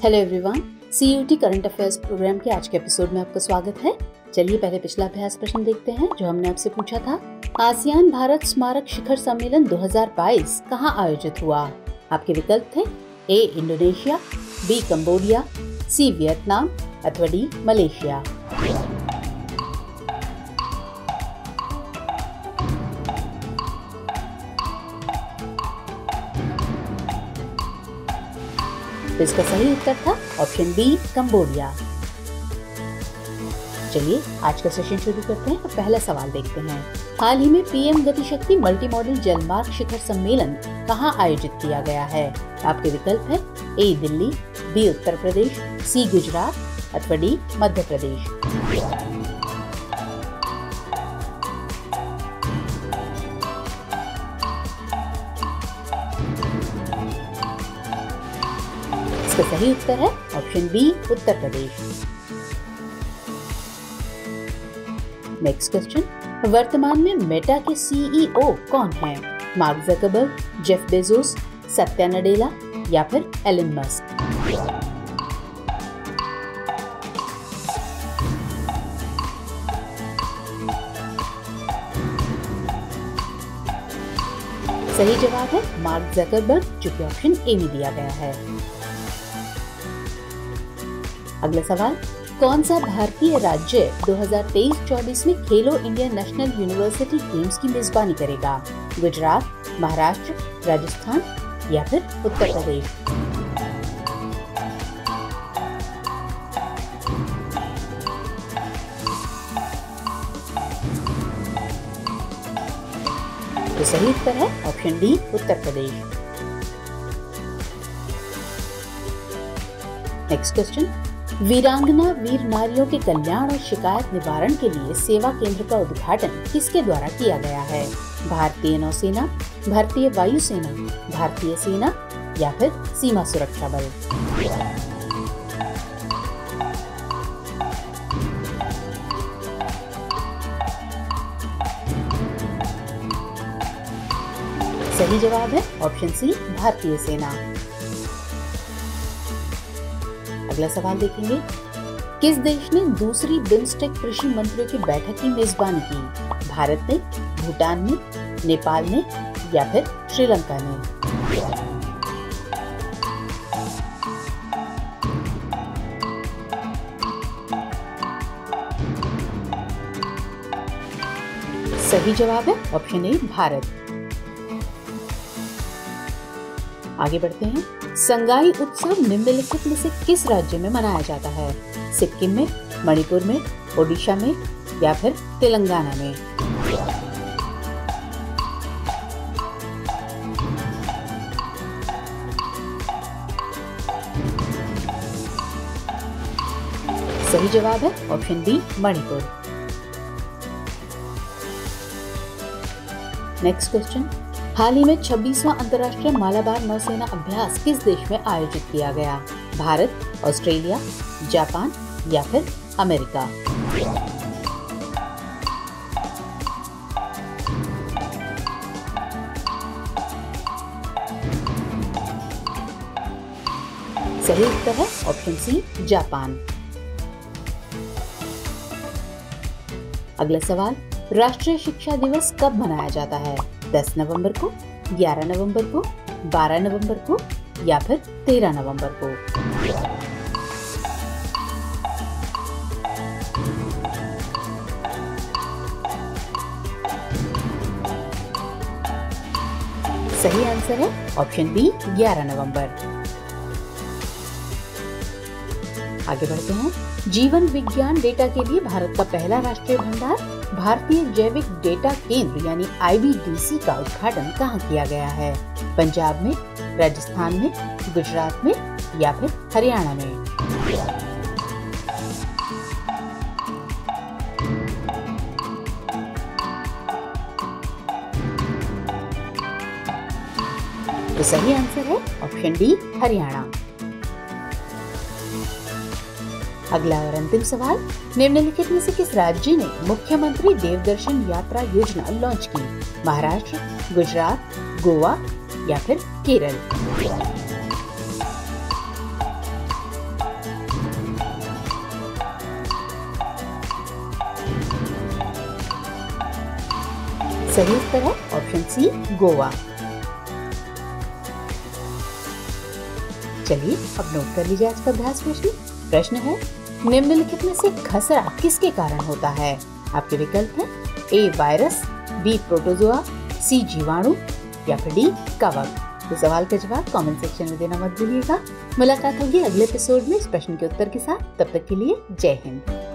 Hello everyone, CUET current affairs programme के आज के एपिसोड में आपका स्वागत है। चलिए पहले पिछला अभ्यास प्रश्न देखते हैं जो हमने आपसे पूछा था। आसियान भारत स्मारक शिखर सम्मेलन 2022 कहाँ आयोजित हुआ? आपके विकल्प थे A Indonesia, B Cambodia, C Vietnam अथवा डी मलेशिया। तो इसका सही उत्तर था ऑप्शन बी कंबोडिया। चलिए आज का सेशन शुरू करते हैं और पहला सवाल देखते हैं। हाल ही में पीएम गति शक्ति मल्टी मॉडल जलमार्ग शिखर सम्मेलन कहाँ आयोजित किया गया है? आपके विकल्प है A Delhi, B Uttar Pradesh, C Gujarat अथवा डी मध्य प्रदेश। इसका सही उत्तर है option B Uttar Pradesh. Next question, वर्तमान में मेटा के सीईओ कौन हैं? Mark Zuckerberg, Jeff Bezos, Satya Nadella या फिर एलन मस्क? सही जवाब है मार्क ज़करबर्ग, जो कि ऑप्शन ए में दिया गया है। अगला सवाल, कौन सा भारतीय राज्य 2023-24 में खेलो इंडिया नेशनल यूनिवर्सिटी गेम्स की मेजबानी करेगा? गुजरात, महाराष्ट्र, राजस्थान या फिर उत्तर प्रदेश? तो सही उत्तर है option D Uttar Pradesh. Next question, वीरांगना वीर नारियों के कल्याण और शिकायत निवारण के लिए सेवा केंद्र का उद्घाटन किसके द्वारा किया गया है? भारतीय नौसेना, भारतीय वायुसेना, भारतीय सेना या फिर सीमा सुरक्षा बल? सही जवाब है ऑप्शन सी भारतीय सेना। अगला सवाल देखेंगे, किस देश ने दूसरी बिम्स्टेक कृषि मंत्रियों की बैठक की मेजबानी की? भारत ने, भूटान ने, नेपाल ने या फिर श्रीलंका ने? सही जवाब है ऑप्शन ए भारत। आगे बढ़ते हैं, संगाई उत्सव निम्नलिखित में से किस राज्य में मनाया जाता है? सिक्किम में, मणिपुर में, ओडिशा में या फिर तेलंगाना में? सही जवाब है option B Manipur. Next question, हाल ही में 26वां अंतर्राष्ट्रीय मालाबार नौसेना अभ्यास किस देश में आयोजित किया गया? भारत, ऑस्ट्रेलिया, जापान या फिर अमेरिका? सही उत्तर है ऑप्शन सी जापान। अगला सवाल, राष्ट्रीय शिक्षा दिवस कब मनाया जाता है? 10 नवंबर को, 11 नवंबर को, 12 नवंबर को या फिर 13 नवंबर को? सही आंसर है ऑप्शन बी 11 नवंबर। आगे बढ़ते हैं, जीवन विज्ञान डेटा के लिए भारत का पहला राष्ट्रीय भंडार भारतीय जैविक डेटा केंद्र यानी IBDC का उद्घाटन कहाँ किया गया है? पंजाब में, राजस्थान में, गुजरात में या फिर हरियाणा में? तो सही आंसर है ऑप्शन डी हरियाणा। अगला और अंतिम सवाल, निम्नलिखित में से किस राज्य ने मुख्यमंत्री देवदर्शन यात्रा योजना लॉन्च की? महाराष्ट्र, गुजरात, गोवा या फिर केरल? सही उत्तर है ऑप्शन सी गोवा। चलिए अब नोट कर लीजिए आज का अभ्यास प्रश्न। प्रश्न है, निम्नलिखित में से खसरा किसके कारण होता है? आपके विकल्प हैं A virus, B protozoa, C जीवाणु या फिर डी कवक। तो सवाल का जवाब कमेंट सेक्शन में देना मत भूलिएगा। मुलाकात होगी अगले एपिसोड में इस प्रश्न के उत्तर के साथ। तब तक के लिए जय हिंद।